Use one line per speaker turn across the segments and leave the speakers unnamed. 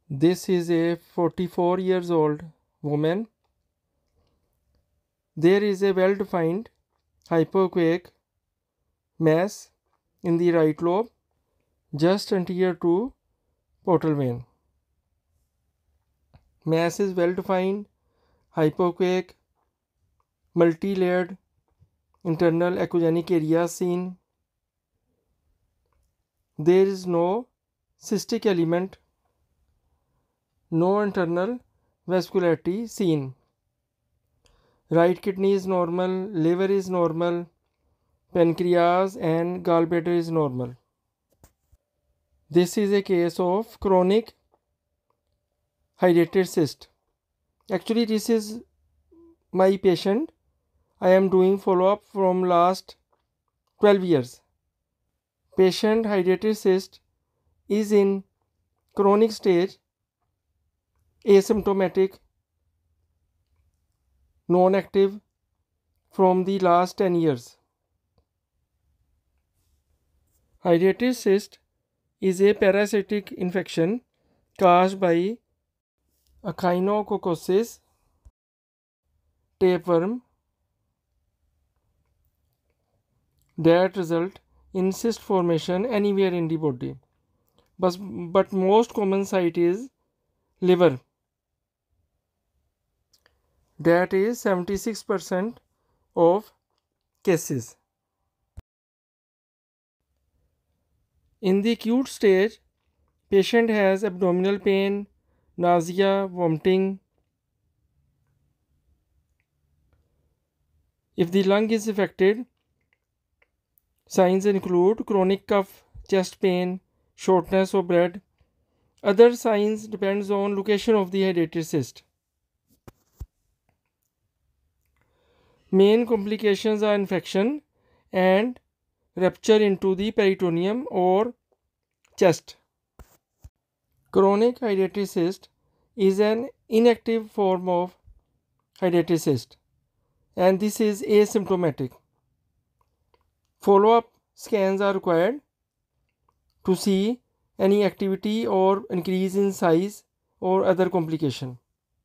This is a 44 years old woman. There is a well-defined hypoechoic mass in the right lobe just anterior to portal vein. Mass is well-defined, hypoechoic, multi-layered internal echogenic area seen. There is no cystic element, no internal vascularity seen. Right kidney is normal, liver is normal, pancreas and gallbladder is normal. This is a case of chronic hydatid cyst. Actually, this is my patient. I am doing follow-up from last 12 years. Patient hydatid cyst is in chronic stage, asymptomatic, non-active from the last 10 years. Hydatid cyst is a parasitic infection caused by echinococcus tapeworm that result in cyst formation anywhere in the body. But most common site is liver. That is 76% of cases. In the acute stage, patient has abdominal pain, nausea, vomiting. If the lung is affected, signs include chronic cough, chest pain, shortness of breath. Other signs depends on location of the hydatid cyst. Main complications are infection and rupture into the peritoneum or chest. Chronic hydatid cyst is an inactive form of hydatid cyst, and this is asymptomatic. Follow-up scans are required to see any activity or increase in size or other complication.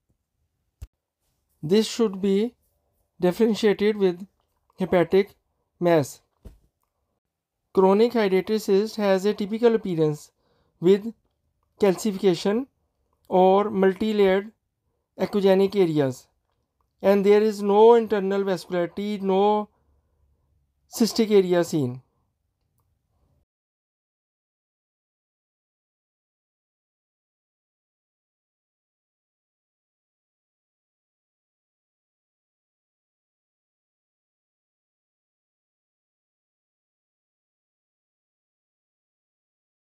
This should be differentiated with hepatic mass. Chronic hydatid cyst has a typical appearance with calcification or multi-layered echogenic areas, and there is no internal vascularity, no cystic area seen.